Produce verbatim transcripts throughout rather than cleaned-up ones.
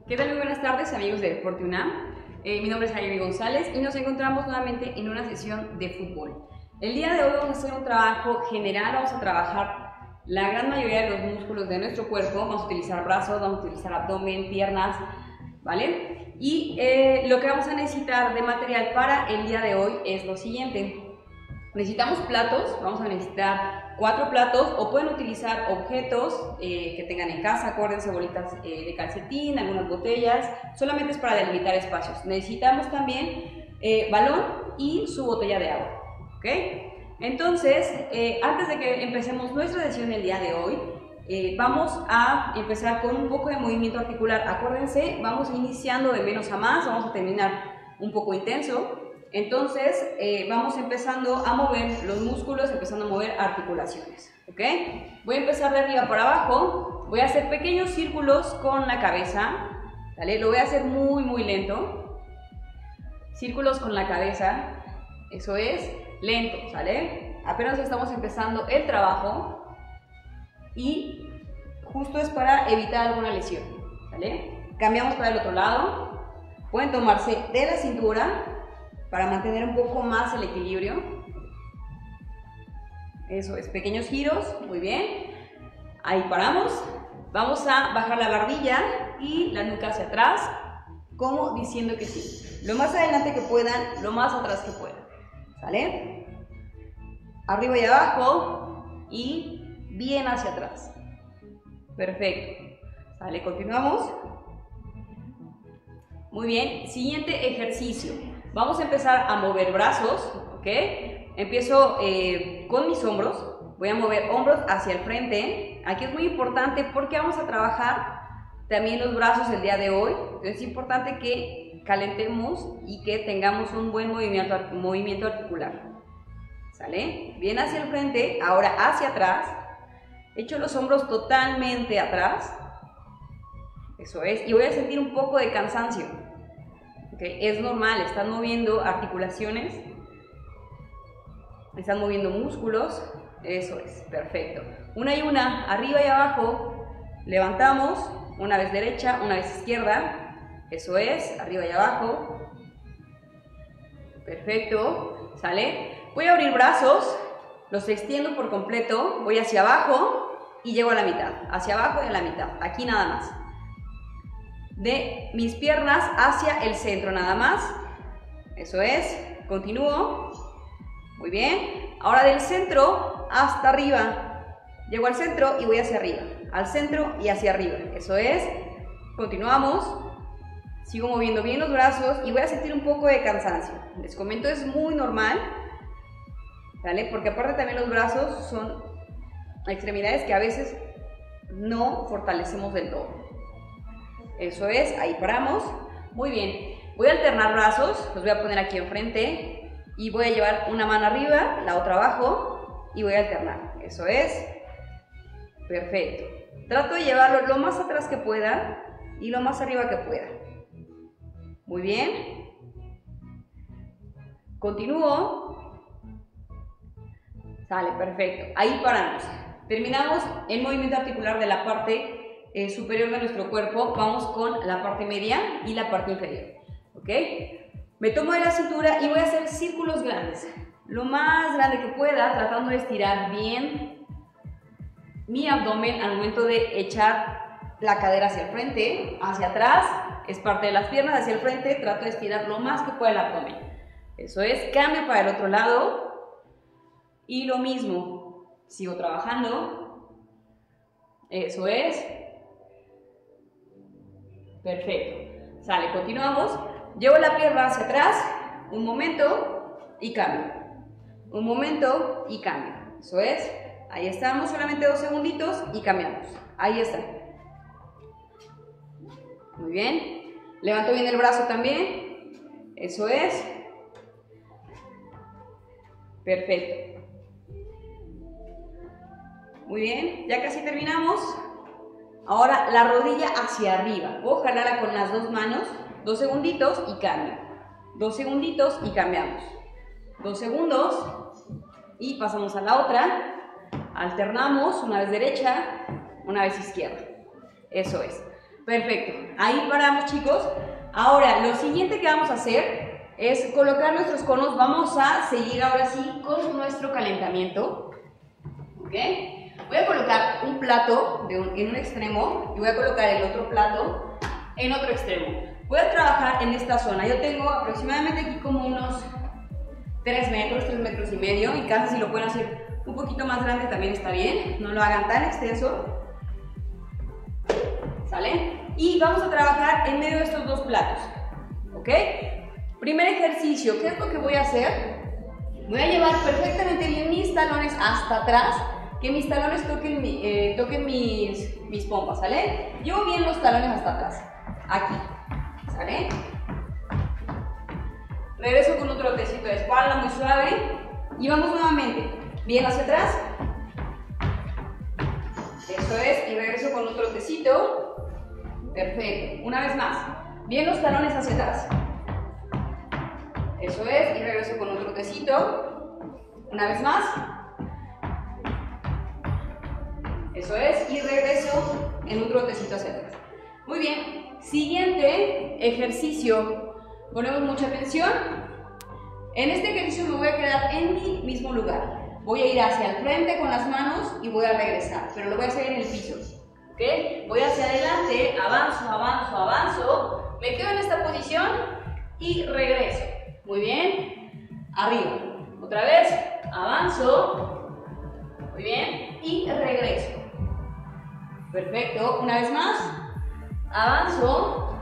¿Qué tal? Muy buenas tardes, amigos de Deporte UNAM. Eh, mi nombre es Jaime González y nos encontramos nuevamente en una sesión de fútbol. El día de hoy vamos a hacer un trabajo general, vamos a trabajar la gran mayoría de los músculos de nuestro cuerpo. Vamos a utilizar brazos, vamos a utilizar abdomen, piernas, ¿vale? Y eh, lo que vamos a necesitar de material para el día de hoy es lo siguiente. Necesitamos platos, vamos a necesitar cuatro platos o pueden utilizar objetos eh, que tengan en casa, acuérdense, bolitas eh, de calcetín, algunas botellas, solamente es para delimitar espacios. Necesitamos también eh, balón y su botella de agua, ¿ok? Entonces, eh, antes de que empecemos nuestra sesión el día de hoy, eh, vamos a empezar con un poco de movimiento articular. Acuérdense, vamos iniciando de menos a más, vamos a terminar un poco intenso. Entonces, eh, vamos empezando a mover los músculos, empezando a mover articulaciones, ¿ok? Voy a empezar de arriba para abajo, voy a hacer pequeños círculos con la cabeza, ¿vale? Lo voy a hacer muy, muy lento. Círculos con la cabeza, eso es, lento, ¿sale? Apenas estamos empezando el trabajo y justo es para evitar alguna lesión, ¿vale? Cambiamos para el otro lado, pueden tomarse de la cintura para mantener un poco más el equilibrio. Eso es, pequeños giros, muy bien. Ahí paramos. Vamos a bajar la barbilla y la nuca hacia atrás, como diciendo que sí. Lo más adelante que puedan, lo más atrás que puedan. ¿Sale? Arriba y abajo y bien hacia atrás. Perfecto. ¿Sale? Continuamos. Muy bien. Siguiente ejercicio. Vamos a empezar a mover brazos, ¿ok? Empiezo eh, con mis hombros, voy a mover hombros hacia el frente. Aquí es muy importante porque vamos a trabajar también los brazos el día de hoy. Entonces es importante que calentemos y que tengamos un buen movimiento, movimiento articular. ¿Sale? Bien hacia el frente, ahora hacia atrás. Echo los hombros totalmente atrás. Eso es, y voy a sentir un poco de cansancio. Okay, es normal, están moviendo articulaciones, están moviendo músculos, eso es, perfecto. Una y una, arriba y abajo, levantamos, una vez derecha, una vez izquierda, eso es, arriba y abajo, perfecto, ¿sale? Voy a abrir brazos, los extiendo por completo, voy hacia abajo y llego a la mitad, hacia abajo y a la mitad, aquí nada más. De mis piernas hacia el centro nada más, eso es, continúo, muy bien, ahora del centro hasta arriba, llego al centro y voy hacia arriba, al centro y hacia arriba, eso es, continuamos, sigo moviendo bien los brazos y voy a sentir un poco de cansancio, les comento, es muy normal, ¿vale? Porque aparte también los brazos son extremidades que a veces no fortalecemos del todo. Eso es, ahí paramos. Muy bien, voy a alternar brazos, los voy a poner aquí enfrente y voy a llevar una mano arriba, la otra abajo y voy a alternar. Eso es, perfecto. Trato de llevarlo lo más atrás que pueda y lo más arriba que pueda. Muy bien. Continúo. Sale, perfecto. Ahí paramos. Terminamos el movimiento articular de la parte Eh, superior de nuestro cuerpo, vamos con la parte media y la parte inferior, ¿ok? Me tomo de la cintura y voy a hacer círculos grandes, lo más grande que pueda, tratando de estirar bien mi abdomen al momento de echar la cadera hacia el frente, hacia atrás, es parte de las piernas, hacia el frente, trato de estirar lo más que pueda el abdomen, eso es, cambio para el otro lado y lo mismo, sigo trabajando, eso es. Perfecto, sale, continuamos, llevo la pierna hacia atrás, un momento y cambio, un momento y cambio, eso es, ahí estamos, solamente dos segunditos y cambiamos, ahí está, muy bien, levanto bien el brazo también, eso es, perfecto, muy bien, ya casi terminamos. Ahora la rodilla hacia arriba, puedo jalarla con las dos manos, dos segunditos y cambio, dos segunditos y cambiamos, dos segundos y pasamos a la otra, alternamos una vez derecha, una vez izquierda, eso es. Perfecto, ahí paramos, chicos. Ahora, lo siguiente que vamos a hacer es colocar nuestros conos. Vamos a seguir ahora sí con nuestro calentamiento. ¿Ok? Voy a colocar un plato de un, en un extremo y voy a colocar el otro plato en otro extremo. Voy a trabajar en esta zona. Yo tengo aproximadamente aquí como unos tres metros, tres metros y medio, y casi si lo pueden hacer un poquito más grande también está bien. No lo hagan tan extenso. ¿Sale? Y vamos a trabajar en medio de estos dos platos. ¿Ok? Primer ejercicio, ¿qué es lo que voy a hacer? Voy a llevar perfectamente bien mis talones hasta atrás, que mis talones toquen, mi, eh, toquen mis, mis pompas, ¿sale? Llevo bien los talones hasta atrás, aquí, ¿sale? Regreso con un trotecito de espalda muy suave y vamos nuevamente, bien hacia atrás. Eso es, y regreso con un trotecito. Perfecto, una vez más, bien los talones hacia atrás. Eso es, y regreso con un trotecito. Una vez más. Eso es, y regreso en un trotecito hacia atrás. Muy bien, siguiente ejercicio. Ponemos mucha atención. En este ejercicio me voy a quedar en mi mismo lugar. Voy a ir hacia el frente con las manos y voy a regresar, pero lo voy a hacer en el piso. ¿Ok? Voy hacia adelante, avanzo, avanzo, avanzo. Me quedo en esta posición y regreso. Muy bien. Arriba. Otra vez. Avanzo. Muy bien. Y regreso. Perfecto. Una vez más. Avanzo.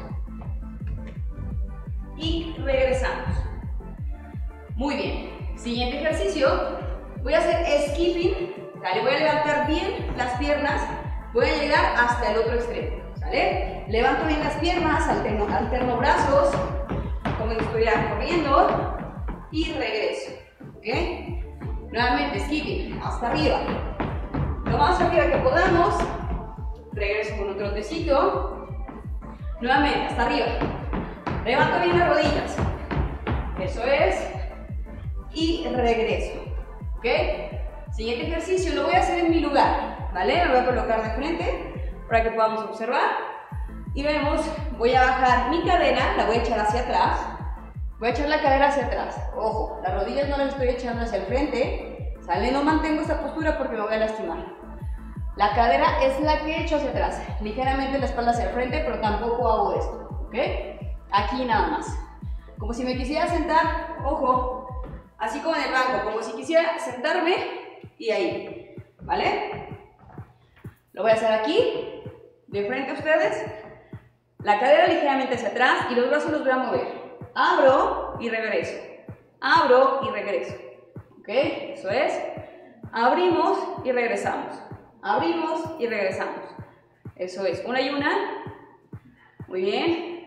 Y regresamos. Muy bien. Siguiente ejercicio. Voy a hacer skipping. ¿Sale? Voy a levantar bien las piernas. Voy a llegar hasta el otro extremo. ¿Sale? Levanto bien las piernas, alterno, alterno brazos, como si estuviera corriendo, y regreso. ¿Ok? Nuevamente, skipping, hasta arriba. Lo más arriba que podamos. Regreso con un trotecito. Nuevamente, hasta arriba. Levanto bien las rodillas. Eso es. Y regreso. ¿Ok? Siguiente ejercicio, lo voy a hacer en mi lugar. ¿Vale? Lo voy a colocar de frente para que podamos observar. Y vemos, voy a bajar mi cadera, la voy a echar hacia atrás. Voy a echar la cadera hacia atrás. Ojo, las rodillas no las estoy echando hacia el frente. ¿Sale? No mantengo esta postura porque me voy a lastimar. La cadera es la que echo hacia atrás. Ligeramente la espalda hacia el frente, pero tampoco hago esto. ¿Ok? Aquí nada más. Como si me quisiera sentar, ojo, así como en el banco, como si quisiera sentarme y ahí. ¿Vale? Lo voy a hacer aquí, de frente a ustedes. La cadera ligeramente hacia atrás y los brazos los voy a mover. Abro y regreso. Abro y regreso. ¿Ok? Eso es. Abrimos y regresamos. Abrimos y regresamos. Eso es. Una y una. Muy bien.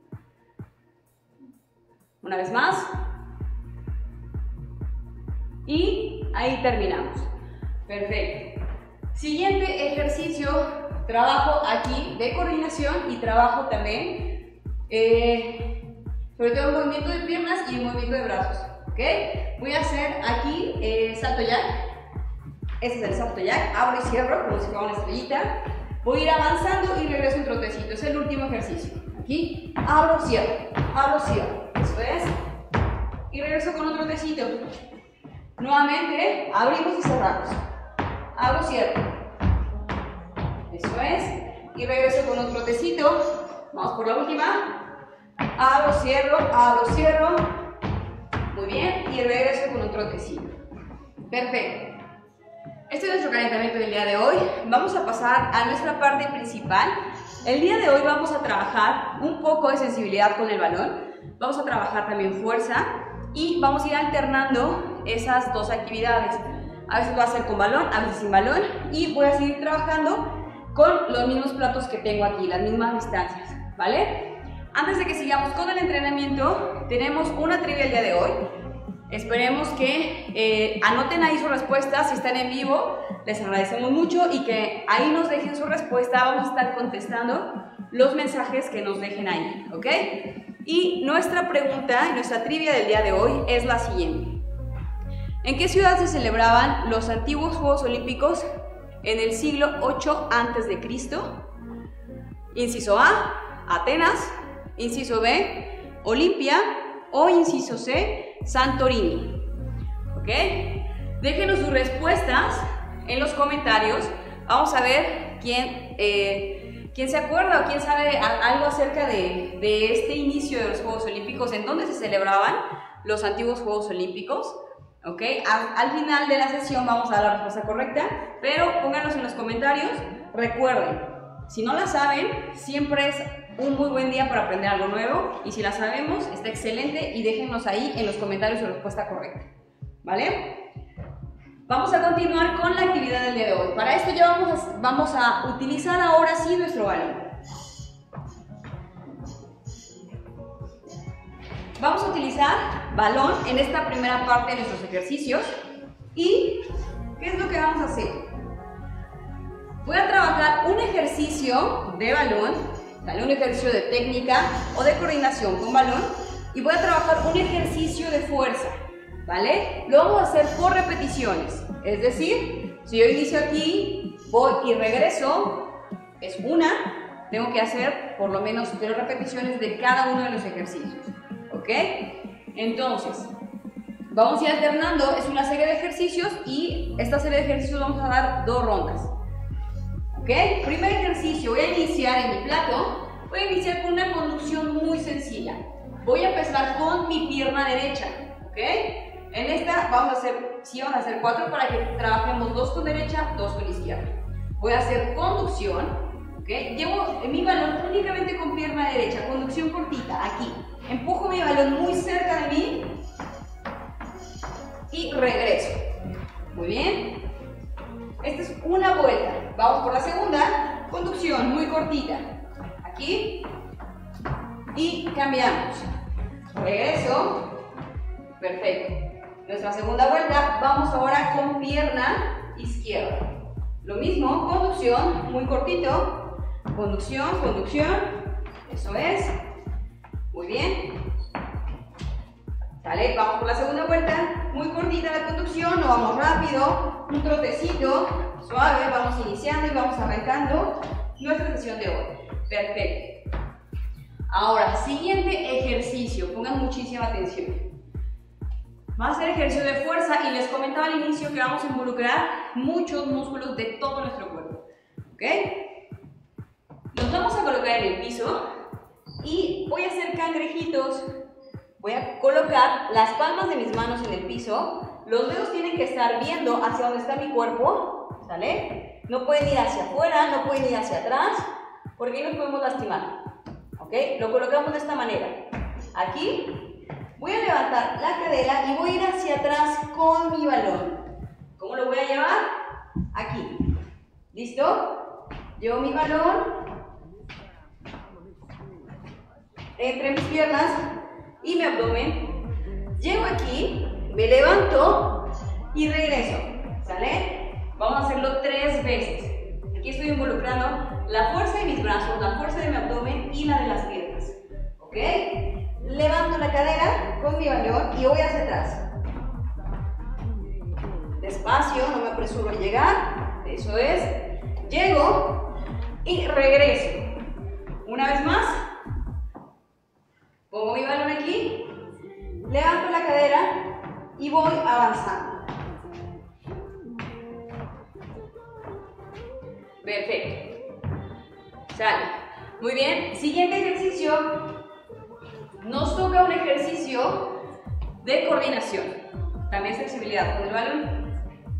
Una vez más. Y ahí terminamos. Perfecto. Siguiente ejercicio. Trabajo aquí de coordinación y trabajo también eh, sobre todo el movimiento de piernas y el movimiento de brazos. ¿Ok? Voy a hacer aquí eh, salto jack. Este es el salto jack. Abro y cierro como si fuera una estrellita. Voy a ir avanzando y regreso un trotecito. Es el último ejercicio. Aquí abro, cierro. Abro, cierro. Eso es. Y regreso con un trotecito. Nuevamente abrimos y cerramos. Abro, cierro. Eso es. Y regreso con un trotecito. Vamos por la última. Abro, cierro, abro, cierro. Muy bien. Y regreso con un trotecito. Perfecto. Este es nuestro calentamiento del día de hoy. Vamos a pasar a nuestra parte principal. El día de hoy vamos a trabajar un poco de sensibilidad con el balón. Vamos a trabajar también fuerza. Y vamos a ir alternando esas dos actividades. A veces va a ser con balón, a veces sin balón. Y voy a seguir trabajando con los mismos platos que tengo aquí, las mismas distancias, ¿vale? Antes de que sigamos con el entrenamiento, tenemos una trivia el día de hoy. Esperemos que eh, anoten ahí su respuesta si están en vivo, les agradecemos mucho y que ahí nos dejen su respuesta. Vamos a estar contestando los mensajes que nos dejen ahí, ¿ok? Y nuestra pregunta, nuestra trivia del día de hoy es la siguiente. ¿En qué ciudad se celebraban los antiguos Juegos Olímpicos en el siglo ocho antes de Cristo? Inciso A, Atenas. Inciso B, Olimpia. O inciso C, Santorini. ¿Ok? Déjenos sus respuestas en los comentarios. Vamos a ver quién, eh, quién se acuerda o quién sabe algo acerca de, de este inicio de los Juegos Olímpicos, en dónde se celebraban los antiguos Juegos Olímpicos. ¿Ok? Al, al final de la sesión vamos a dar la respuesta correcta, pero pónganlos en los comentarios. Recuerden, si no la saben, siempre es un muy buen día para aprender algo nuevo, y si la sabemos, está excelente, y déjennos ahí en los comentarios su respuesta correcta, ¿vale? Vamos a continuar con la actividad del día de hoy. Para esto ya vamos a, vamos a utilizar ahora sí nuestro balón. Vamos a utilizar balón en esta primera parte de nuestros ejercicios. ¿Y qué es lo que vamos a hacer? Voy a trabajar un ejercicio de balón, ¿vale? Un ejercicio de técnica o de coordinación con balón, y voy a trabajar un ejercicio de fuerza, ¿vale? Lo vamos a hacer por repeticiones, es decir, si yo inicio aquí, voy y regreso, es una, tengo que hacer por lo menos tres repeticiones de cada uno de los ejercicios, ¿ok? Entonces, vamos a ir alternando, es una serie de ejercicios, y esta serie de ejercicios vamos a dar dos rondas. ¿Ok? Primer ejercicio, voy a iniciar en mi plato, voy a iniciar con una conducción muy sencilla. Voy a empezar con mi pierna derecha, ¿ok? En esta vamos a hacer, sí, vamos a hacer cuatro para que trabajemos dos con derecha, dos con izquierda. Voy a hacer conducción, ¿ok? Llevo mi balón únicamente con pierna derecha, conducción cortita, aquí. Empujo mi balón muy cerca de mí y regreso. Muy bien. Esta es una vuelta. Vamos por la segunda. Conducción muy cortita. Aquí. Y cambiamos. Regreso. Perfecto. Nuestra segunda vuelta. Vamos ahora con pierna izquierda. Lo mismo. Conducción muy cortito. Conducción, conducción. Eso es. Muy bien. ¿Sale? Vamos por la segunda vuelta, muy cortita la conducción, no vamos rápido, un trotecito, suave, vamos iniciando y vamos arrancando nuestra sesión de hoy. Perfecto. Ahora, siguiente ejercicio, pongan muchísima atención. Va a ser ejercicio de fuerza, y les comentaba al inicio que vamos a involucrar muchos músculos de todo nuestro cuerpo. ¿Ok? Nos vamos a colocar en el piso y voy a hacer cangrejitos. Voy a colocar las palmas de mis manos en el piso. Los dedos tienen que estar viendo hacia donde está mi cuerpo, ¿sale? No pueden ir hacia afuera, no pueden ir hacia atrás, porque ahí nos podemos lastimar, ¿ok? Lo colocamos de esta manera. Aquí voy a levantar la cadera y voy a ir hacia atrás con mi balón. ¿Cómo lo voy a llevar? Aquí. ¿Listo? Llevo mi balón entre mis piernas y mi abdomen, llego aquí, me levanto y regreso, ¿sale? Vamos a hacerlo tres veces. Aquí estoy involucrando la fuerza de mis brazos, la fuerza de mi abdomen y la de las piernas, ¿ok? Levanto la cadera con mi balón y voy hacia atrás. Despacio, no me apresuro a llegar, eso es. Llego y regreso. Una vez más. Pongo mi balón aquí, levanto la cadera y voy avanzando. Perfecto. Sale. Muy bien. Siguiente ejercicio. Nos toca un ejercicio de coordinación. También flexibilidad con el balón.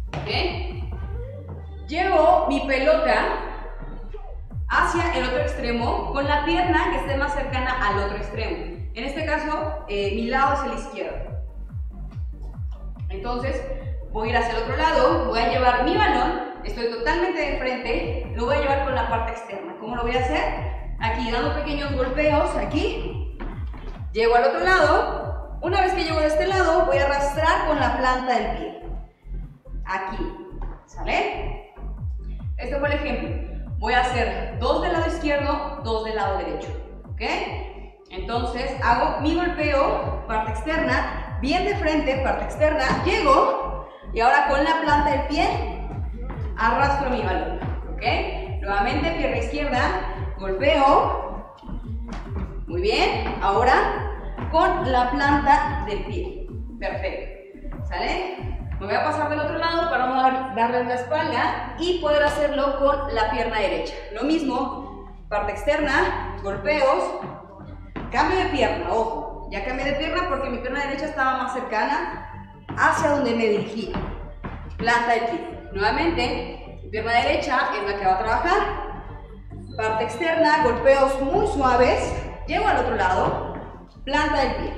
¿Ok? Llevo mi pelota hacia el otro extremo con la pierna que esté más cercana al otro extremo. En este caso, eh, mi lado es el izquierdo. Entonces, voy a ir hacia el otro lado, voy a llevar mi balón, estoy totalmente de frente, lo voy a llevar con la parte externa. ¿Cómo lo voy a hacer? Aquí, dando pequeños golpeos, aquí. Llego al otro lado. Una vez que llego de este lado, voy a arrastrar con la planta del pie. Aquí. ¿Sale? Este fue el ejemplo. Voy a hacer dos del lado izquierdo, dos del lado derecho. ¿Ok? Entonces hago mi golpeo, parte externa, bien de frente, parte externa, llego y ahora con la planta del pie arrastro mi balón, ¿ok? Nuevamente pierna izquierda, golpeo. Muy bien, ahora con la planta del pie. Perfecto, ¿sale? Me voy a pasar del otro lado para no dar, darles la espalda y poder hacerlo con la pierna derecha. Lo mismo, parte externa, golpeos, cambio de pierna, ojo, ya cambié de pierna porque mi pierna derecha estaba más cercana hacia donde me dirigía. Planta del pie. Nuevamente, mi pierna derecha es la que va a trabajar. Parte externa, golpeos muy suaves, llego al otro lado, planta del pie.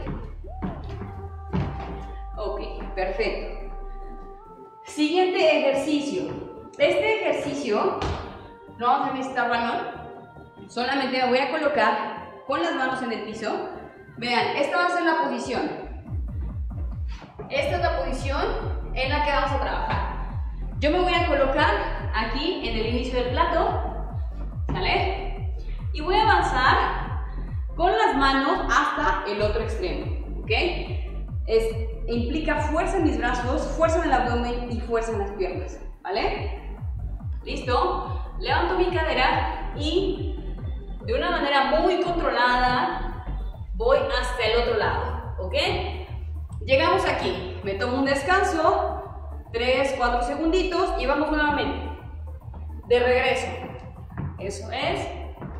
Ok, perfecto. Siguiente ejercicio. Este ejercicio no vamos a necesitar balón, solamente me voy a colocar con las manos en el piso. Vean, esta va a ser la posición. Esta es la posición en la que vamos a trabajar. Yo me voy a colocar aquí en el inicio del plato, ¿sale? Y voy a avanzar con las manos hasta el otro extremo, ¿ok? Es, implica fuerza en mis brazos, fuerza en el abdomen y fuerza en las piernas, ¿vale? ¿Listo? Levanto mi cadera y de una manera muy controlada voy hasta el otro lado, ¿ok? Llegamos aquí, me tomo un descanso, tres, cuatro segunditos y vamos nuevamente. De regreso. Eso es.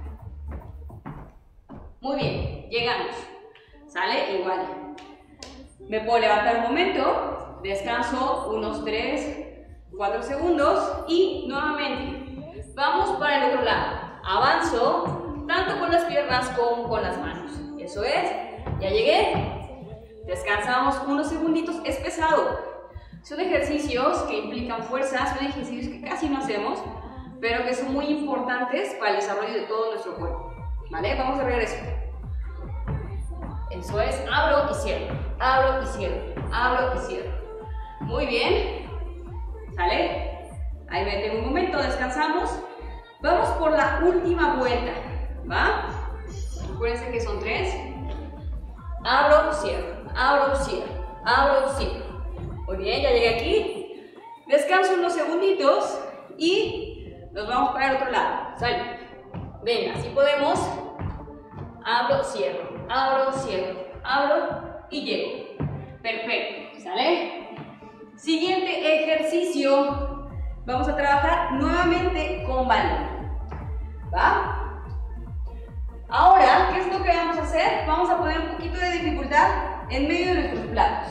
Muy bien, llegamos. ¿Sale? Igual. Me puedo levantar un momento, descanso unos tres, cuatro segundos y nuevamente vamos para el otro lado. Avanzo tanto con las piernas como con las manos. Eso es. Ya llegué. Descansamos unos segunditos. Es pesado. Son ejercicios que implican fuerza, son ejercicios que casi no hacemos, pero que son muy importantes para el desarrollo de todo nuestro cuerpo. ¿Vale? Vamos de regreso. Eso es, abro y cierro, abro y cierro, abro y cierro. Muy bien. ¿Sale? Ahí me detengo un momento, descansamos. Vamos por la última vuelta. ¿Va? Acuérdense que son tres. Abro, cierro, abro, cierro, abro, cierro. Muy bien, ya llegué aquí. Descanso unos segunditos y nos vamos para el otro lado. ¿Sale? Venga, así podemos. Abro, cierro, abro, cierro, abro y llego. Perfecto, ¿sale? Siguiente ejercicio. Vamos a trabajar nuevamente con balón. ¿Va? Ahora, ¿qué es lo que vamos a hacer? Vamos a poner un poquito de dificultad en medio de nuestros platos.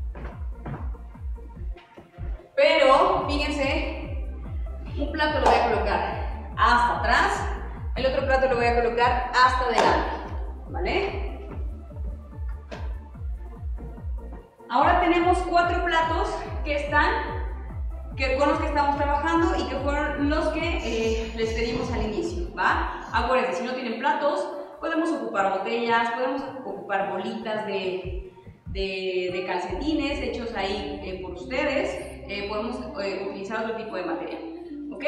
Pero, fíjense, un plato lo voy a colocar hasta atrás, el otro plato lo voy a colocar hasta adelante, ¿vale? Ahora tenemos cuatro platos que están, que, con los que estamos trabajando y que fueron los que eh, les pedimos al inicio, ¿va? Acuérdense, si no tienen platos, podemos ocupar botellas, podemos ocupar bolitas de, de, de calcetines hechos ahí eh, por ustedes. Eh, podemos eh, utilizar otro tipo de material, ¿ok?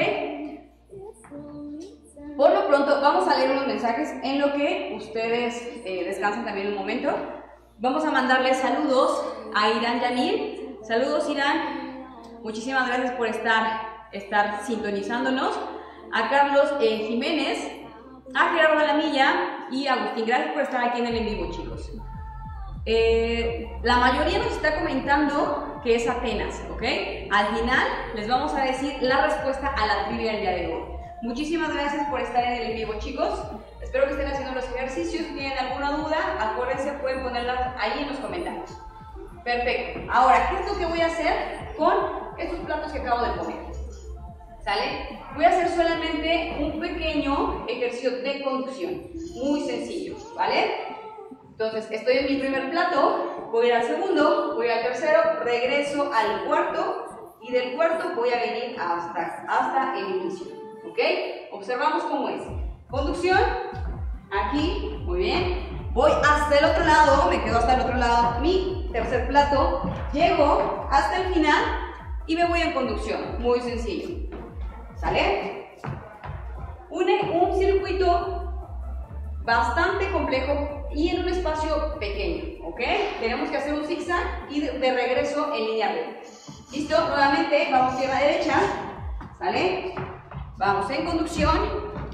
Por lo pronto vamos a leer unos mensajes en lo que ustedes eh, descansan también un momento. Vamos a mandarles saludos a Irán Yanil. Saludos, Irán, muchísimas gracias por estar, estar sintonizándonos. A Carlos eh, Jiménez, a Gerardo Alamilla y a Agustín, gracias por estar aquí en el en vivo, chicos. Eh, la mayoría nos está comentando que es Atenas, ¿ok? Al final les vamos a decir la respuesta a la trivia del día de hoy. Muchísimas gracias por estar en el en vivo, chicos. Espero que estén haciendo los ejercicios. Si tienen alguna duda, acuérdense, pueden ponerla ahí en los comentarios. Perfecto. Ahora, ¿qué es lo que voy a hacer con estos platos que acabo de poner? ¿Sale? Voy a hacer solamente un pequeño ejercicio de conducción, muy sencillo, ¿vale? Entonces, estoy en mi primer plato, voy al segundo, voy al tercero, regreso al cuarto y del cuarto voy a venir hasta, hasta el inicio, ¿ok? Observamos cómo es. Conducción, aquí, muy bien. Voy hasta el otro lado, me quedo hasta el otro lado, mi tercer plato, llego hasta el final y me voy en conducción, muy sencillo. ¿Sale? Un, un circuito bastante complejo y en un espacio pequeño, ¿ok? Tenemos que hacer un zigzag y de, de regreso en línea recta. ¿Listo? Nuevamente, vamos pierna derecha, ¿sale? Vamos en conducción,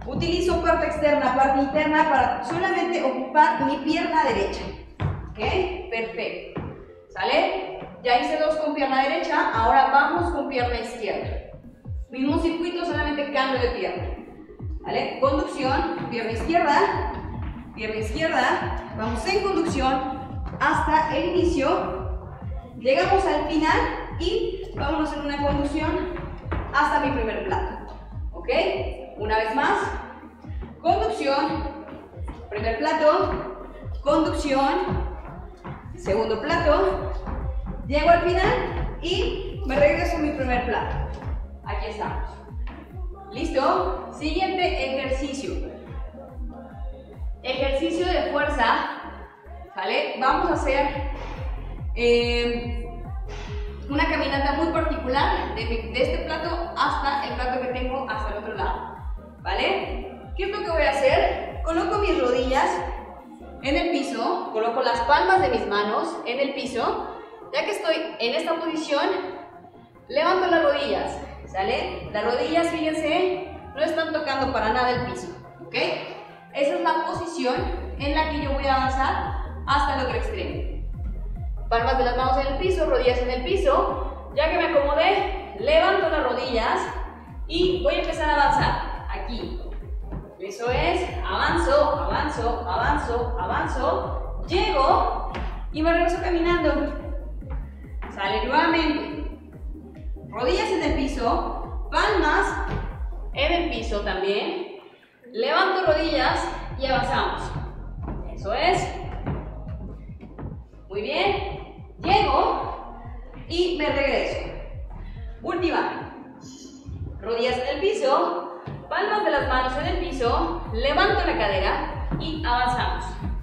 Utilizo parte externa, parte interna para solamente ocupar mi pierna derecha. ¿Ok? Perfecto. ¿Sale? Ya hice dos con pierna derecha, ahora vamos con pierna izquierda. Mismo circuito, solamente cambio de pierna. ¿Vale? Conducción, pierna izquierda, pierna izquierda, vamos en conducción hasta el inicio, llegamos al final y vámonos en una conducción hasta mi primer plato. ¿Ok? Una vez más, conducción, primer plato, conducción, segundo plato, llego al final y me regreso a mi primer plato. Aquí estamos. ¿Listo? Siguiente ejercicio. Ejercicio de fuerza. ¿Vale? Vamos a hacer eh, una caminata muy particular de, de este plato hasta el plato que tengo hasta el otro lado. ¿Vale? ¿Qué es lo que voy a hacer? Coloco mis rodillas en el piso, coloco las palmas de mis manos en el piso. Ya que estoy en esta posición, levanto las rodillas. ¿Sale? Las rodillas, fíjense, no están tocando para nada el piso, ¿ok? Esa es la posición en la que yo voy a avanzar hasta el otro extremo. Palmas de las manos en el piso, rodillas en el piso. Ya que me acomodé, levanto las rodillas y voy a empezar a avanzar. Aquí. Eso es, avanzo, avanzo, avanzo, avanzo. Llego y me regreso caminando. Sale nuevamente. Rodillas en el piso, palmas en el piso también. Levanto rodillas y avanzamos. Eso es. Muy bien. Llego y me regreso. Última. Rodillas en el piso, palmas de las manos en el piso, levanto la cadera y avanzamos.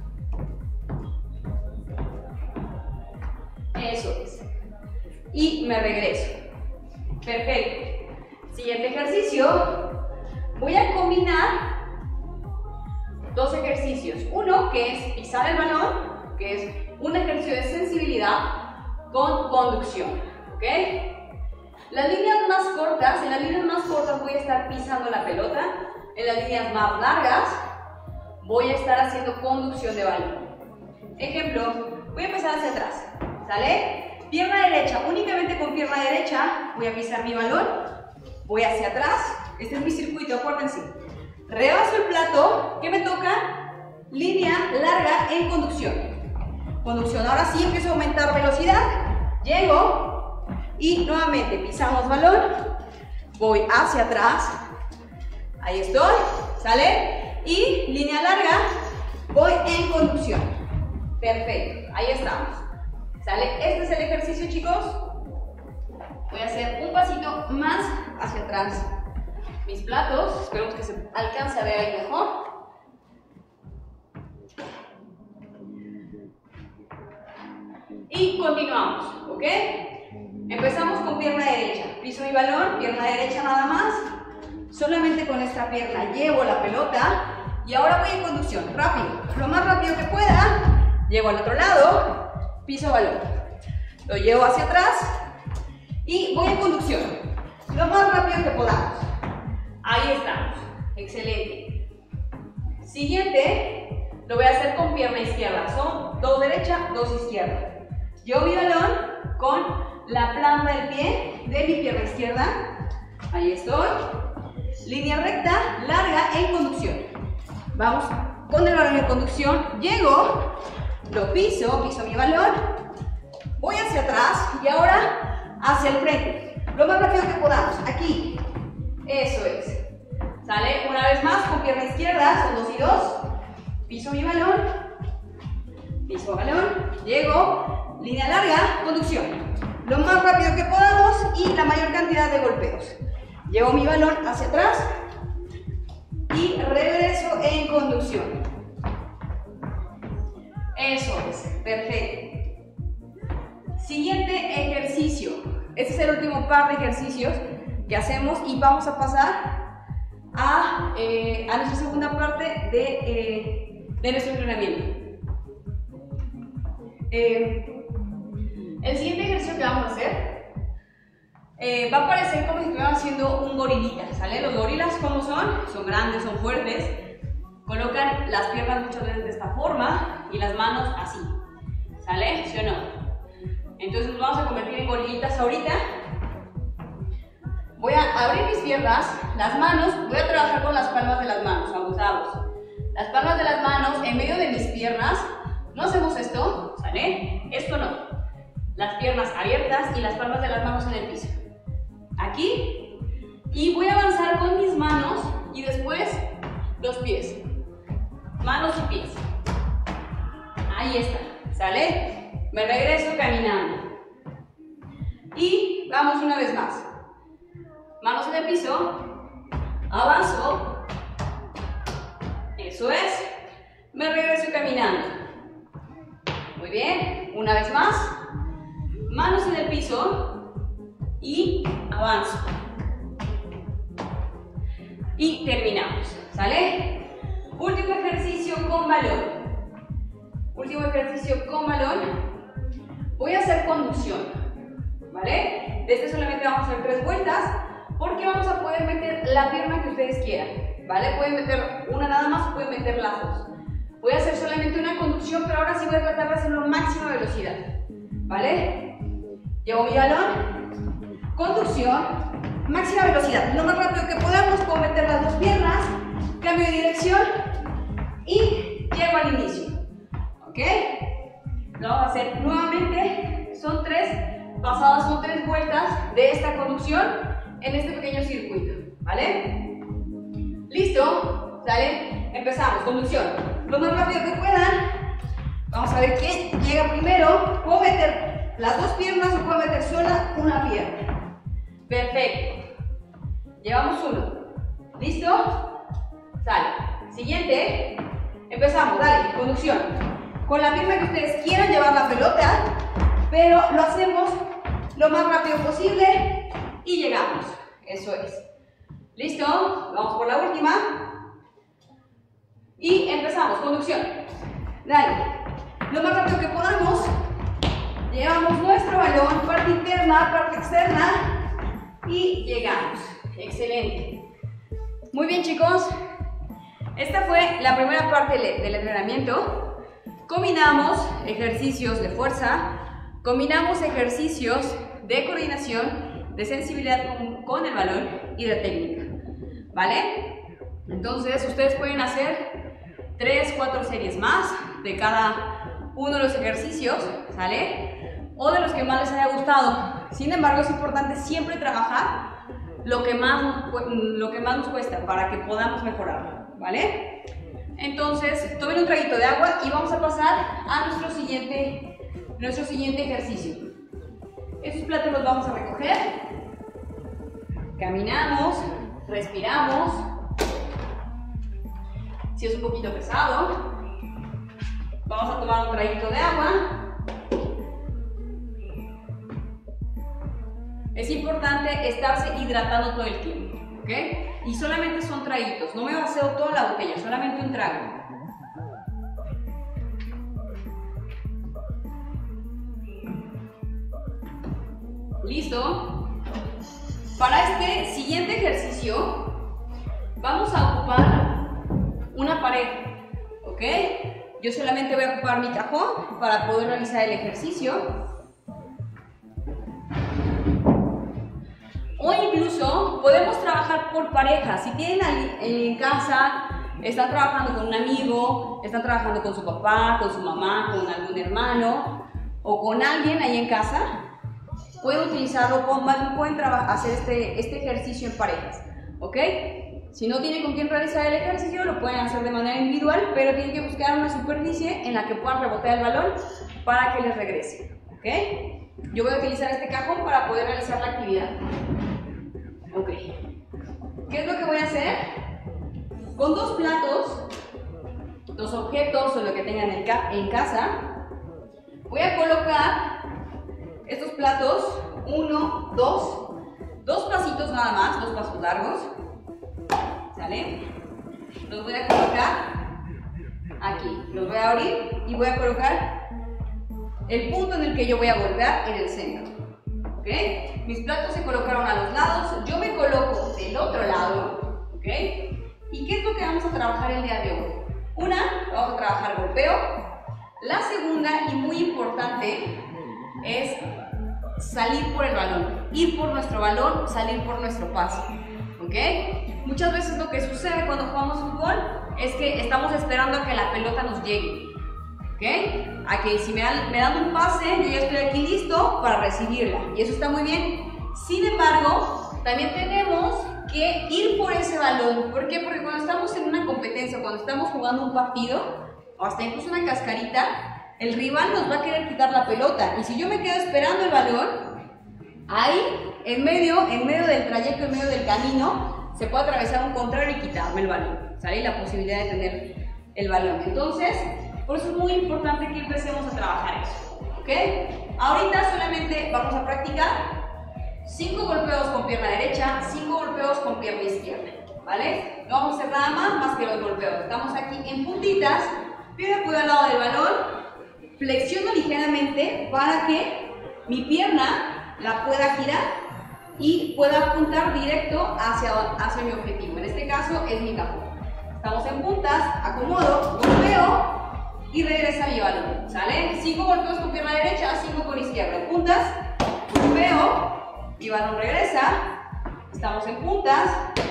Eso es. Y me regreso. Perfecto. Siguiente ejercicio. Voy a combinar dos ejercicios. Uno que es pisar el balón, que es un ejercicio de sensibilidad con conducción. ¿Ok? Las líneas más cortas, en las líneas más cortas voy a estar pisando la pelota. En las líneas más largas voy a estar haciendo conducción de balón. Ejemplo, voy a empezar hacia atrás. ¿Sale? Pierna derecha, únicamente con pierna derecha voy a pisar mi balón, voy hacia atrás, este es mi circuito, acuérdense. Rebaso el plato, ¿qué me toca? Línea larga en conducción. Conducción, ahora sí empiezo a aumentar velocidad, llego y nuevamente pisamos balón, voy hacia atrás, ahí estoy, ¿sale? Y línea larga, voy en conducción. Perfecto, ahí estamos. ¿Sale? Este es el ejercicio, chicos. Voy a hacer un pasito más hacia atrás. Mis platos, esperemos que se alcance a ver ahí mejor. Y continuamos, ¿ok? Empezamos con pierna derecha. Piso mi balón, pierna derecha nada más. Solamente con esta pierna llevo la pelota. Y ahora voy en conducción, rápido. Lo más rápido que pueda. Llego al otro lado. Piso balón, lo llevo hacia atrás y voy en conducción, lo más rápido que podamos. Ahí estamos, excelente. Siguiente, lo voy a hacer con pierna izquierda, son dos derecha, dos izquierda. Llevo mi balón con la planta del pie de mi pierna izquierda, ahí estoy. Línea recta, larga en conducción. Vamos con el balón en conducción, llego. Lo piso, piso mi balón, voy hacia atrás y ahora hacia el frente. Lo más rápido que podamos, aquí. Eso es. ¿Sale? Una vez más con pierna izquierda, son dos y dos. Piso mi balón, piso balón, llego, línea larga, conducción. Lo más rápido que podamos y la mayor cantidad de golpeos. Llevo mi balón hacia atrás y regreso en conducción. Eso es, perfecto. Siguiente ejercicio. Este es el último par de ejercicios que hacemos y vamos a pasar a, eh, a nuestra segunda parte de, eh, de nuestro entrenamiento. Eh, el siguiente ejercicio que vamos a hacer eh, va a parecer como si estuvieran haciendo un gorilita, ¿sale? Los gorilas, ¿cómo son? Son grandes, son fuertes. Colocan las piernas muchas veces de esta forma y las manos así, ¿sale? ¿Sí o no? Entonces nos vamos a convertir en gorilitas ahorita. Voy a abrir mis piernas, las manos, voy a trabajar con las palmas de las manos, abusados. Las palmas de las manos en medio de mis piernas. No hacemos esto, ¿sale? Esto no. Las piernas abiertas y las palmas de las manos en el piso. Aquí. Y voy a avanzar con mis manos y después los pies. Manos y pies. Ahí está, ¿sale? Me regreso caminando. Y vamos una vez más. Manos en el piso. Avanzo. Eso es. Me regreso caminando. Muy bien. Una vez más. Manos en el piso. Y avanzo. Y terminamos. ¿Sale? Último ejercicio con balón. Último ejercicio con balón. Voy a hacer conducción. ¿Vale? De este solamente vamos a hacer tres vueltas. Porque vamos a poder meter la pierna que ustedes quieran. ¿Vale? Pueden meter una nada más o pueden meter las dos. Voy a hacer solamente una conducción, pero ahora sí voy a tratar de hacerlo a máxima velocidad. ¿Vale? Llevo mi balón. Conducción. Máxima velocidad. Lo más rápido que podamos. Puedo meter las dos piernas. Cambio de dirección. Y llego al inicio. ¿Ok? Lo vamos a hacer nuevamente. Son tres pasadas, son tres vueltas de esta conducción en este pequeño circuito. ¿Vale? ¿Listo? ¿Sale? Empezamos. Conducción. Lo más rápido que puedan. Vamos a ver quién llega primero. Puedo meter las dos piernas o puedo meter sola una pierna. Perfecto. Llevamos uno. ¿Listo? Sale. Siguiente. Empezamos. Dale. Conducción. Con la pierna que ustedes quieran llevar la pelota, pero lo hacemos lo más rápido posible y llegamos. Eso es. ¿Listo? Vamos por la última. Y empezamos. Conducción. Dale. Lo más rápido que podamos. Llevamos nuestro balón, parte interna, parte externa. Y llegamos. Excelente. Muy bien, chicos. Esta fue la primera parte del entrenamiento. Combinamos ejercicios de fuerza, combinamos ejercicios de coordinación, de sensibilidad con, con el balón y de técnica. ¿Vale? Entonces, ustedes pueden hacer tres, cuatro series más de cada uno de los ejercicios, ¿sale? O de los que más les haya gustado. Sin embargo, es importante siempre trabajar lo que más, lo que más nos cuesta para que podamos mejorarlo, ¿vale? Entonces, tomen un traguito de agua y vamos a pasar a nuestro siguiente, nuestro siguiente ejercicio. Estos platos los vamos a recoger. Caminamos, respiramos. Si es un poquito pesado, vamos a tomar un traguito de agua. Es importante estarse hidratando todo el tiempo, ¿ok? Y solamente son traguitos, no me vacío toda la botella, solamente un trago. ¿Listo? Para este siguiente ejercicio vamos a ocupar una pared, ¿ok? Yo solamente voy a ocupar mi cajón para poder realizar el ejercicio. O incluso podemos trabajar por pareja. Si tienen en casa, están trabajando con un amigo, están trabajando con su papá, con su mamá, con algún hermano o con alguien ahí en casa, pueden utilizarlo, con, más bien pueden hacer este, este ejercicio en parejas, ¿ok? Si no tienen con quién realizar el ejercicio, lo pueden hacer de manera individual, pero tienen que buscar una superficie en la que puedan rebotar el balón para que les regrese, ¿ok? Yo voy a utilizar este cajón para poder realizar la actividad. Ok. ¿Qué es lo que voy a hacer? Con dos platos, dos objetos o lo que tengan en, ca en casa, voy a colocar estos platos, uno, dos, dos pasitos nada más, dos pasos largos, ¿sale? Los voy a colocar aquí, los voy a abrir y voy a colocar el punto en el que yo voy a golpear en el centro. ¿ok? Mis platos se colocaron a los lados, yo me coloco del otro lado, ¿ok? ¿Y qué es lo que vamos a trabajar el día de hoy? Una, vamos a trabajar golpeo. La segunda, y muy importante, es salir por el balón, ir por nuestro balón, salir por nuestro pase, ¿ok? Muchas veces lo que sucede cuando jugamos fútbol es que estamos esperando a que la pelota nos llegue, ¿ok? A que si me dan, me dan un pase, yo ya estoy aquí listo para recibirla, y eso está muy bien. Sin embargo, también tenemos que ir por ese balón. ¿Por qué? Porque cuando estamos en una competencia, cuando estamos jugando un partido, o hasta incluso una cascarita, el rival nos va a querer quitar la pelota, y si yo me quedo esperando el balón, ahí, en medio, en medio del trayecto, en medio del camino, se puede atravesar un contrario y quitarme el balón, ¿sale? La posibilidad de tener el balón. Entonces, por eso es muy importante que empecemos a trabajar eso, ¿ok? Ahorita solamente vamos a practicar cinco golpeos con pierna derecha, cinco golpeos con pierna izquierda, ¿vale? No vamos a hacer nada más más que los golpeos. Estamos aquí en puntitas, pie de apoyo al lado del balón, flexiono ligeramente para que mi pierna la pueda girar y pueda apuntar directo hacia, hacia mi objetivo. En este caso es mi cajón. Estamos en puntas, acomodo, golpeo y regresa mi balón, ¿sale? cinco golpeos con pierna derecha, cinco con izquierda. Puntas, golpeo, mi balón regresa. Estamos en puntas,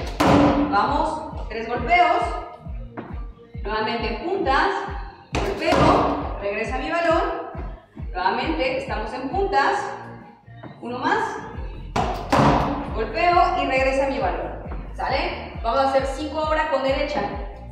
vamos, tres golpeos, nuevamente en puntas, golpeo, regresa mi balón, nuevamente estamos en puntas, uno más, golpeo y regresa mi balón, ¿sale? Vamos a hacer cinco ahora con derecha.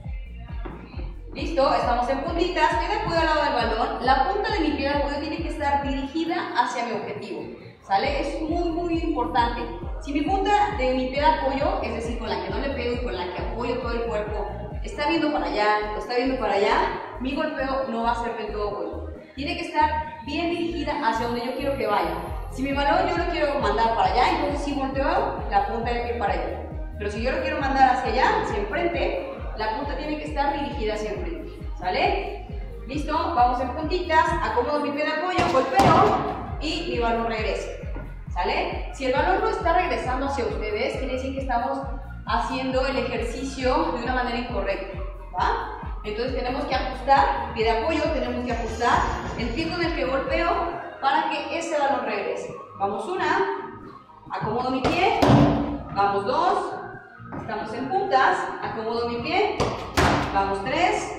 Listo, estamos en puntitas, pie de apoyo al lado del balón, la punta de mi pie de apoyo tiene que estar dirigida hacia mi objetivo, ¿sale? Es muy muy importante. Si mi punta de mi pie de apoyo, es decir, con la que no le pego y con la que apoyo todo el cuerpo, está viendo para allá, o está viendo para allá, mi golpeo no va a ser del todo bueno. Tiene que estar bien dirigida hacia donde yo quiero que vaya. Si mi balón yo lo quiero mandar para allá, entonces sí volteo la punta del pie para allá. Pero si yo lo quiero mandar hacia allá, hacia enfrente, la punta tiene que estar dirigida hacia enfrente, ¿sale? Listo, vamos en puntitas, acomodo mi pie de apoyo, golpeo y mi balón regresa, ¿sale? Si el balón no está regresando hacia ustedes, quiere decir que estamos haciendo el ejercicio de una manera incorrecta, ¿va? Entonces tenemos que ajustar, pie de apoyo, tenemos que ajustar el pie con el que golpeo para que ese balón regrese. Vamos una, acomodo mi pie, vamos dos, estamos en puntas, acomodo mi pie, vamos tres,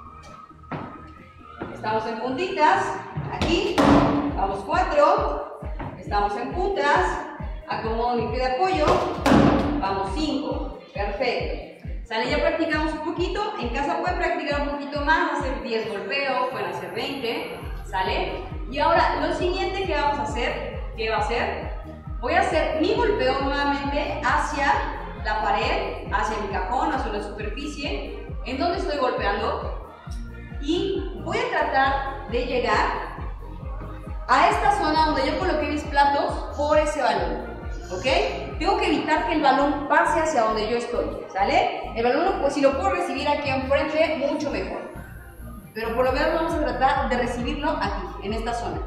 estamos en puntitas, aquí, vamos cuatro, estamos en puntas, acomodo mi pie de apoyo, vamos cinco, perfecto. ¿Sale? Ya practicamos un poquito, en casa pueden practicar un poquito más, hacer diez golpeos, pueden hacer veinte, ¿sale? Y ahora, lo siguiente que vamos a hacer, ¿qué va a ser? Voy a hacer mi golpeo nuevamente hacia la pared, hacia mi cajón, hacia la superficie, en donde estoy golpeando, y voy a tratar de llegar a esta zona donde yo coloqué mis platos por ese balón. ¿Ok? Tengo que evitar que el balón pase hacia donde yo estoy, ¿sale? El balón, pues si lo puedo recibir aquí enfrente, mucho mejor. Pero por lo menos vamos a tratar de recibirlo aquí, en esta zona.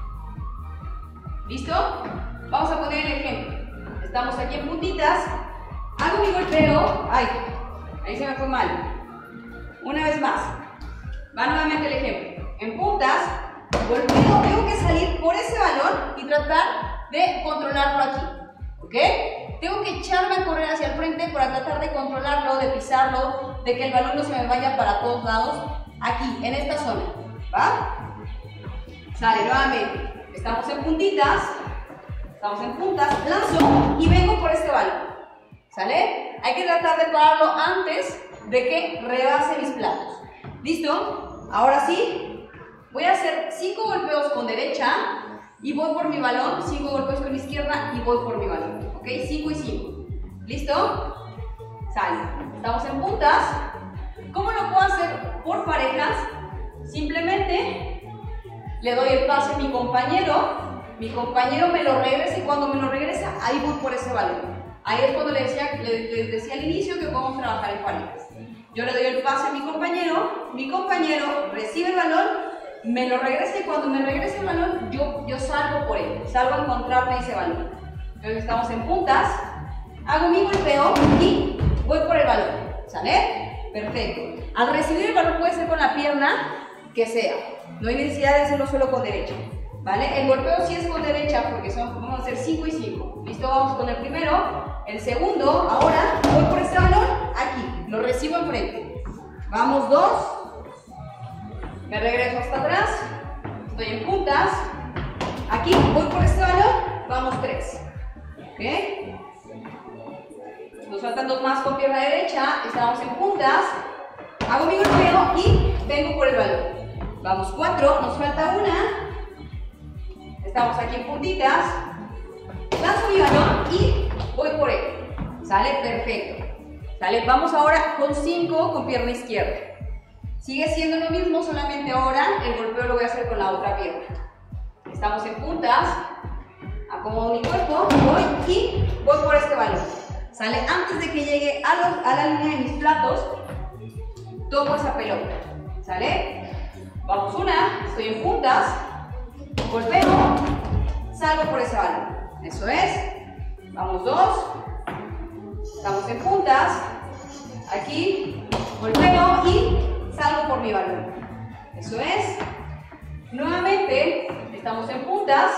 ¿Listo? Vamos a poner el ejemplo. Estamos aquí en puntitas, hago mi golpeo, ay, ahí se me fue mal. Una vez más, va nuevamente el ejemplo. En puntas, golpeo, tengo que salir por ese balón y tratar de controlarlo aquí. ¿Ok? Tengo que echarme a correr hacia el frente para tratar de controlarlo, de pisarlo, de que el balón no se me vaya para todos lados, aquí, en esta zona, ¿va? Sale nuevamente, estamos en puntitas, estamos en puntas, lanzo y vengo por este balón, ¿sale? Hay que tratar de pararlo antes de que rebase mis platos. ¿Listo? Ahora sí, voy a hacer cinco golpeos con derecha, y voy por mi balón, cinco golpes con izquierda y voy por mi balón, ¿ok? cinco y cinco. ¿Listo? Sale. Estamos en puntas. ¿Cómo lo puedo hacer por parejas? Simplemente le doy el pase a mi compañero, mi compañero me lo regresa y cuando me lo regresa, ahí voy por ese balón. Ahí es cuando les decía, les decía al inicio que podemos trabajar en parejas. Yo le doy el pase a mi compañero, mi compañero recibe el balón me lo regresa y cuando me regrese el balón, yo, yo salgo por él, salgo a encontrarme ese balón. Entonces estamos en puntas, hago mi golpeo y voy por el balón, ¿sale? Perfecto. Al recibir el balón puede ser con la pierna que sea, no hay necesidad de hacerlo solo con derecha, ¿vale? El golpeo sí es con derecha porque son, vamos a hacer cinco y cinco. ¿Listo? Vamos con el primero, el segundo, ahora voy por este balón, aquí, lo recibo enfrente. Vamos, dos. Me regreso hasta atrás, estoy en puntas, aquí voy por este balón, vamos tres, ¿ok? Nos faltan dos más con pierna derecha, estamos en puntas, hago mi golpeo y vengo por el balón. Vamos cuatro, nos falta una, estamos aquí en puntitas, lanzo mi balón y voy por él, ¿sale? Perfecto, ¿sale? Vamos ahora con cinco con pierna izquierda. Sigue siendo lo mismo, solamente ahora el golpeo lo voy a hacer con la otra pierna. Estamos en puntas, acomodo mi cuerpo, voy y voy por este balón. ¿Sale? Antes de que llegue a, los, a la línea de mis platos, toco esa pelota. ¿Sale? Vamos una, estoy en puntas, golpeo, salgo por ese balón. Eso es. Vamos dos, estamos en puntas, aquí, golpeo y salgo por mi balón. Eso es. Nuevamente, estamos en puntas.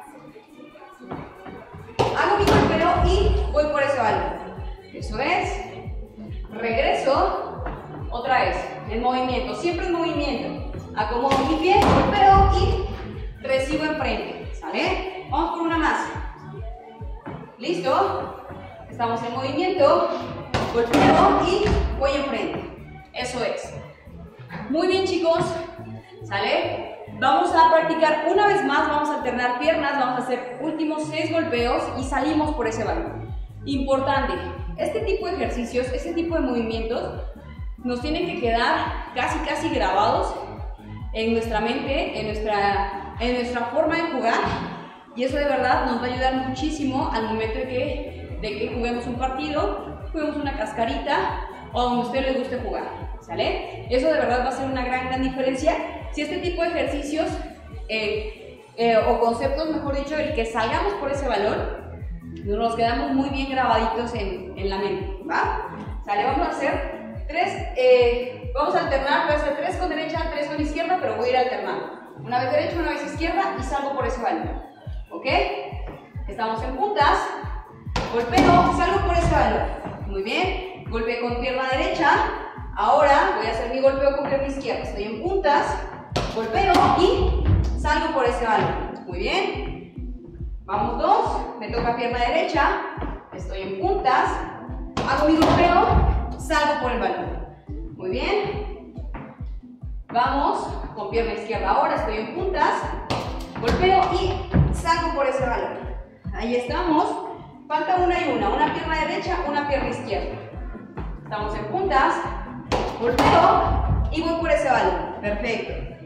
Hago mi golpeo y voy por ese balón. Eso es. Regreso. Otra vez. En movimiento. Siempre en movimiento. Acomodo mi pie, golpeo y recibo enfrente. ¿Sale? Vamos por una más. ¿Listo? Estamos en movimiento. Golpeo y voy enfrente. Eso es. Muy bien, chicos, ¿sale? Vamos a practicar una vez más, vamos a alternar piernas, vamos a hacer últimos seis golpeos y salimos por ese balón. Importante, este tipo de ejercicios, este tipo de movimientos nos tienen que quedar casi casi grabados en nuestra mente, en nuestra, en nuestra forma de jugar, y eso de verdad nos va a ayudar muchísimo al momento de que, de que juguemos un partido, juguemos una cascarita o donde a usted le guste jugar. ¿Sale? Eso de verdad va a ser una gran, gran diferencia si este tipo de ejercicios eh, eh, o conceptos, mejor dicho, el que salgamos por ese balón, nos quedamos muy bien grabaditos en, en la mente, ¿va? ¿Sale? Vamos a hacer tres, eh, vamos a alternar, voy a hacer tres con derecha, tres con izquierda, pero voy a ir alternando. Una vez derecha, una vez izquierda y salgo por ese balón, ¿ok? Estamos en puntas, golpeo, salgo por ese balón, muy bien, golpeo con pierna derecha. Ahora voy a hacer mi golpeo con pierna izquierda. Estoy en puntas, golpeo y salgo por ese balón. Muy bien. Vamos dos. Me toca pierna derecha. Estoy en puntas. Hago mi golpeo, salgo por el balón. Muy bien. Vamos con pierna izquierda. Ahora estoy en puntas, golpeo y salgo por ese balón. Ahí estamos. Falta una y una. Una pierna derecha, una pierna izquierda. Estamos en puntas. Golpeo y voy por ese balón. Perfecto.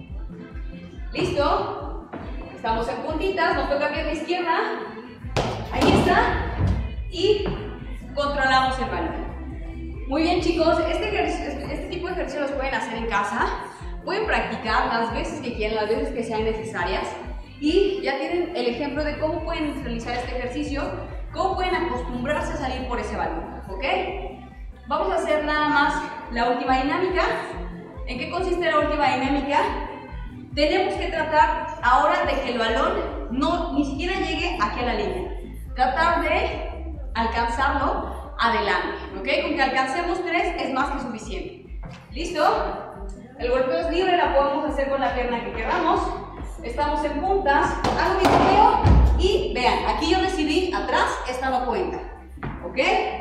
¿Listo? Estamos en puntitas, nos toca pierna izquierda. Ahí está. Y controlamos el balón. Muy bien, chicos. Este, este tipo de ejercicios los pueden hacer en casa. Pueden practicar las veces que quieran, las veces que sean necesarias. Y ya tienen el ejemplo de cómo pueden realizar este ejercicio, cómo pueden acostumbrarse a salir por ese balón. ¿Ok? Vamos a hacer nada más la última dinámica. ¿En qué consiste la última dinámica? Tenemos que tratar ahora de que el balón no, ni siquiera llegue aquí a la línea. Tratar de alcanzarlo adelante, ¿ok? Con que alcancemos tres es más que suficiente. ¿Listo? El golpeo es libre, la podemos hacer con la pierna que queramos. Estamos en puntas, hago mi golpeo y vean, aquí yo recibí atrás, esta no cuenta, ¿ok?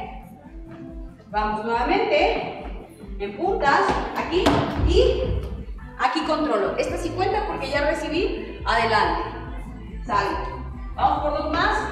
Vamos nuevamente, en puntas, aquí y aquí controlo. Esta sí cuenta porque ya recibí adelante. Salgo. Vamos por dos más.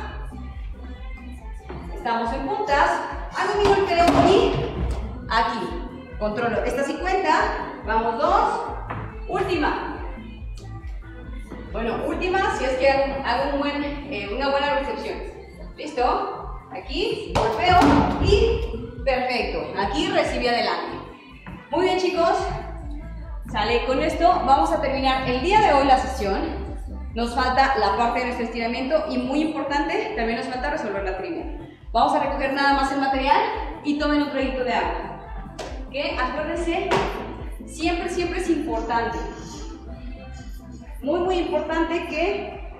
Estamos en puntas, hago mi golpeo y aquí controlo. Esta sí cuenta. Vamos dos. Última. Bueno, última si es que hago, hago un buen, eh, una buena recepción. ¿Listo? Aquí golpeo y perfecto. Aquí recibí adelante. Muy bien, chicos. Sale, con esto vamos a terminar el día de hoy la sesión. Nos falta la parte de nuestro estiramiento y muy importante, también nos falta resolver la trivia. Vamos a recoger nada más el material y tomen un traguito de agua. Que acuérdense, siempre, siempre es importante. Muy, muy importante que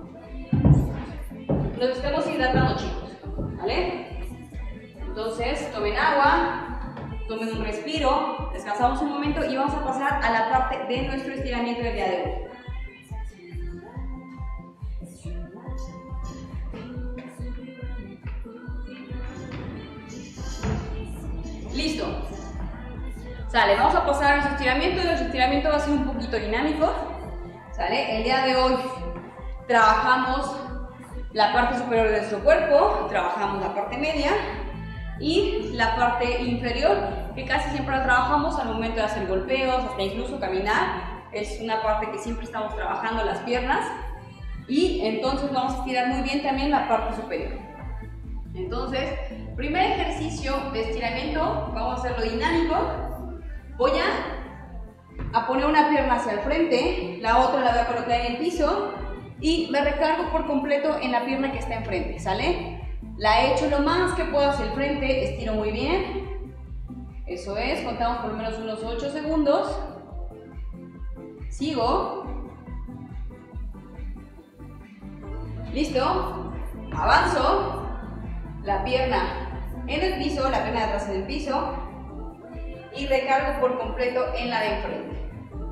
nos estemos hidratando, chicos. ¿Vale? Entonces, tomen agua, tomen un respiro, descansamos un momento y vamos a pasar a la parte de nuestro estiramiento del día de hoy. Listo. Sale, vamos a pasar a nuestro estiramiento. Nuestro estiramiento va a ser un poquito dinámico. Sale, el día de hoy trabajamos la parte superior de nuestro cuerpo, trabajamos la parte media y la parte inferior, que casi siempre la trabajamos al momento de hacer golpeos, hasta incluso caminar. Es una parte que siempre estamos trabajando las piernas y entonces vamos a estirar muy bien también la parte superior. Entonces, primer ejercicio de estiramiento, vamos a hacerlo dinámico. Voy a, a poner una pierna hacia el frente, la otra la voy a colocar en el piso y me recargo por completo en la pierna que está enfrente, ¿sale? La echo lo más que puedo hacia el frente, estiro muy bien. Eso es, contamos por lo menos unos ocho segundos. Sigo. Listo. Avanzo. La pierna en el piso, la pierna de atrás en el piso y recargo por completo en la de enfrente.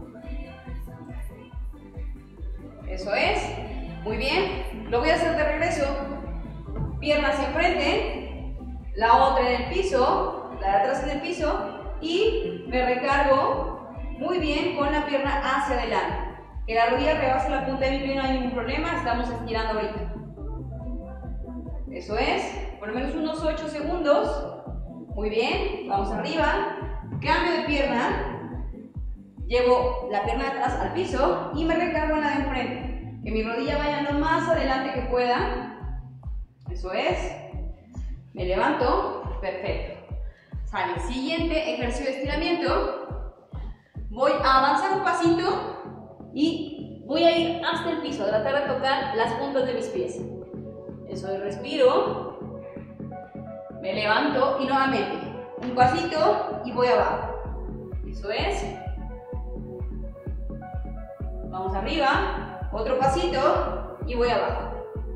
Eso es, muy bien. Lo voy a hacer de regreso. Pierna hacia enfrente, la otra en el piso, la de atrás en el piso y me recargo muy bien con la pierna hacia adelante. Que la rodilla rebase la punta de mi pie, no hay ningún problema, estamos estirando ahorita. Eso es, por lo menos unos ocho segundos. Muy bien, vamos arriba. Cambio de pierna. Llevo la pierna de atrás al piso y me recargo en la de enfrente. Que mi rodilla vaya lo más adelante que pueda. Eso es. Me levanto. Perfecto. Sale. Siguiente ejercicio de estiramiento. Voy a avanzar un pasito y voy a ir hasta el piso. Tratar de tocar las puntas de mis pies. Eso es, respiro, me levanto y nuevamente un pasito y voy abajo. Eso es. Vamos arriba, otro pasito y voy abajo.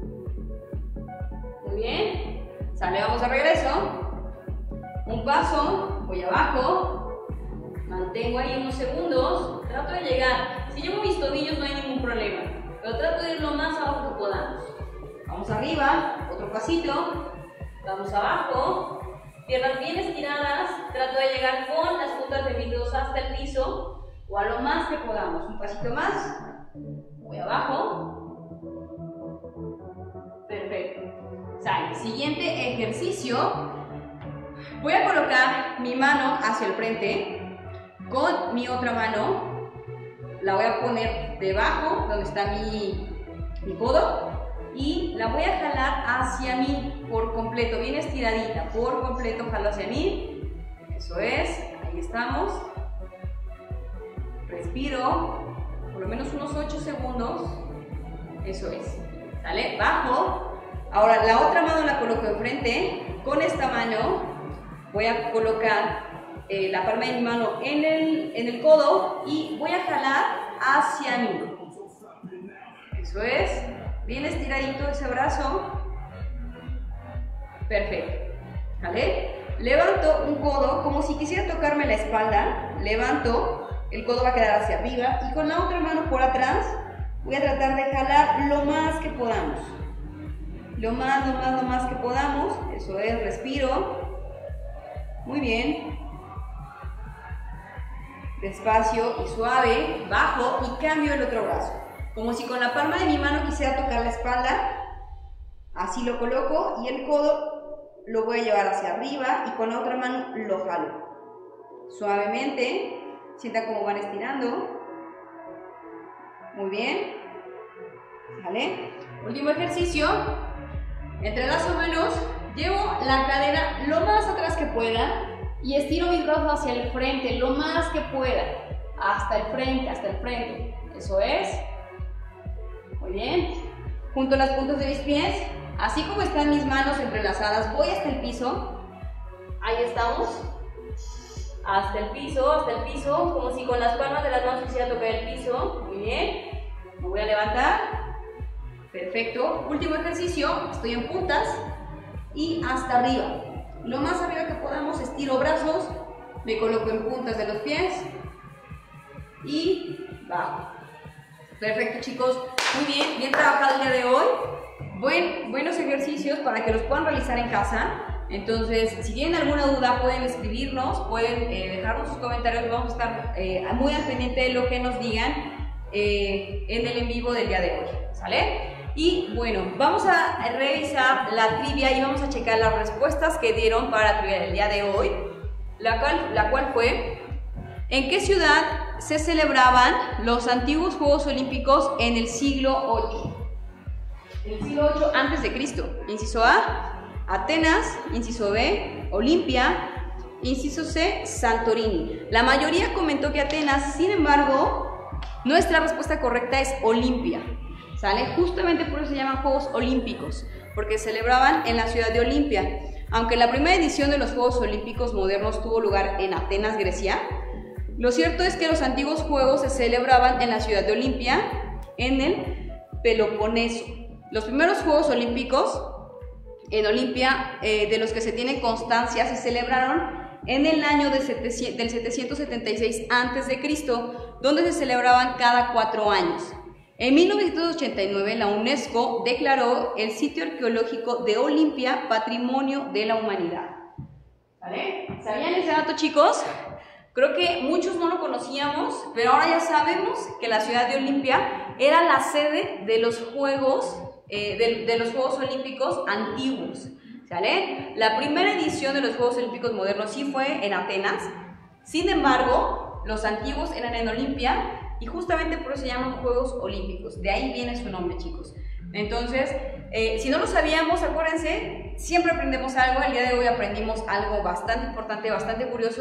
Muy bien. Sale, vamos a regreso. Un paso, voy abajo, mantengo ahí unos segundos, trato de llegar. Si llevo mis tobillos no hay ningún problema, pero trato de ir lo más abajo que podamos. Vamos arriba, otro pasito, vamos abajo, piernas bien estiradas, trato de llegar con las puntas de mis dedos hasta el piso o a lo más que podamos. Un pasito más, voy abajo, perfecto. Sale. Siguiente ejercicio, voy a colocar mi mano hacia el frente, con mi otra mano la voy a poner debajo donde está mi, mi codo. Y la voy a jalar hacia mí por completo, bien estiradita, por completo jalo hacia mí. Eso es, ahí estamos. Respiro, por lo menos unos ocho segundos. Eso es, ¿sale? Bajo. Ahora la otra mano la coloco enfrente. Con esta mano voy a colocar eh, la palma de mi mano en el, en el codo y voy a jalar hacia mí. Eso es. Bien estiradito ese brazo. Perfecto. ¿Vale? Levanto un codo como si quisiera tocarme la espalda. Levanto, el codo va a quedar hacia arriba y con la otra mano por atrás voy a tratar de jalar lo más que podamos. Lo más, lo más, lo más que podamos. Eso es, respiro. Muy bien. Despacio y suave. Bajo y cambio el otro brazo. Como si con la palma de mi mano quisiera tocar la espalda, así lo coloco y el codo lo voy a llevar hacia arriba y con la otra mano lo jalo. Suavemente, sientan cómo van estirando. Muy bien. ¿Vale? Último ejercicio. Entrelazo manos, llevo la cadera lo más atrás que pueda y estiro mis brazos hacia el frente lo más que pueda. hasta el frente, hasta el frente. Eso es. Muy bien. Junto las puntas de mis pies, así como están mis manos entrelazadas, voy hasta el piso. Ahí estamos. Hasta el piso, hasta el piso, como si con las palmas de las manos quisiera tocar el piso. Muy bien. Me voy a levantar. Perfecto. Último ejercicio. Estoy en puntas y hasta arriba. Lo más arriba que podamos, estiro brazos, me coloco en puntas de los pies y bajo. Perfecto, chicos. Muy bien, bien trabajado el día de hoy. Buen, buenos ejercicios para que los puedan realizar en casa. Entonces, si tienen alguna duda, pueden escribirnos, pueden eh, dejarnos sus comentarios. Vamos a estar eh, muy al pendiente de lo que nos digan eh, en el en vivo del día de hoy. ¿Sale? Y bueno, vamos a revisar la trivia y vamos a checar las respuestas que dieron para la trivia del día de hoy, la cual, la cual fue: ¿en qué ciudad se celebraban los antiguos Juegos Olímpicos en el siglo ocho? En el siglo ocho antes de Cristo. Inciso A, Atenas. Inciso B, Olimpia. Inciso C, Santorini. La mayoría comentó que Atenas, sin embargo, nuestra respuesta correcta es Olimpia. ¿Sale? Justamente por eso se llaman Juegos Olímpicos, porque se celebraban en la ciudad de Olimpia. Aunque la primera edición de los Juegos Olímpicos modernos tuvo lugar en Atenas, Grecia, lo cierto es que los antiguos Juegos se celebraban en la ciudad de Olimpia, en el Peloponeso. Los primeros Juegos Olímpicos en Olimpia, eh, de los que se tiene constancia, se celebraron en el año de setecientos, del setecientos setenta y seis antes de Cristo, donde se celebraban cada cuatro años. En mil novecientos ochenta y nueve, la UNESCO declaró el sitio arqueológico de Olimpia Patrimonio de la Humanidad. ¿Vale? ¿Sabían ese dato, chicos? Creo que muchos no lo conocíamos, pero ahora ya sabemos que la ciudad de Olimpia era la sede de los Juegos, eh, de, de los Juegos Olímpicos antiguos. ¿Sale? La primera edición de los Juegos Olímpicos modernos sí fue en Atenas. Sin embargo, los antiguos eran en Olimpia. Y justamente por eso se llaman Juegos Olímpicos. De ahí viene su nombre, chicos. Entonces, eh, si no lo sabíamos, acuérdense, siempre aprendemos algo. El día de hoy aprendimos algo bastante importante, bastante curioso,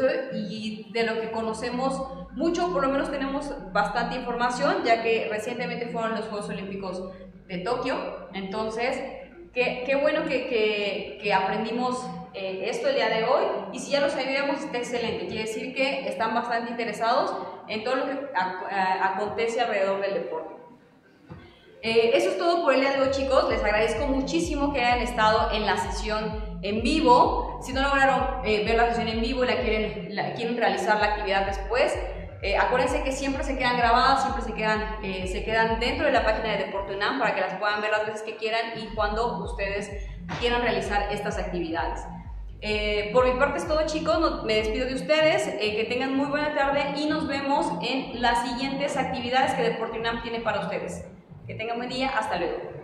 y de lo que conocemos mucho, por lo menos tenemos bastante información, ya que recientemente fueron los Juegos Olímpicos de Tokio. Entonces, qué, qué bueno que, que, que aprendimos eh, esto el día de hoy. Y si ya lo sabíamos, está excelente. Quiere decir que están bastante interesados en todo lo que acontece alrededor del deporte. Eh, eso es todo por el día de hoy, chicos. Les agradezco muchísimo que hayan estado en la sesión en vivo. Si no lograron eh, ver la sesión en vivo y la quieren, la, quieren realizar la actividad después, eh, acuérdense que siempre se quedan grabadas, siempre se quedan, eh, se quedan dentro de la página de Deporte UNAM para que las puedan ver las veces que quieran y cuando ustedes quieran realizar estas actividades. Eh, por mi parte es todo, chicos. No, me despido de ustedes, eh, que tengan muy buena tarde y nos vemos en las siguientes actividades que Deporte UNAM tiene para ustedes. Que tengan buen día, hasta luego.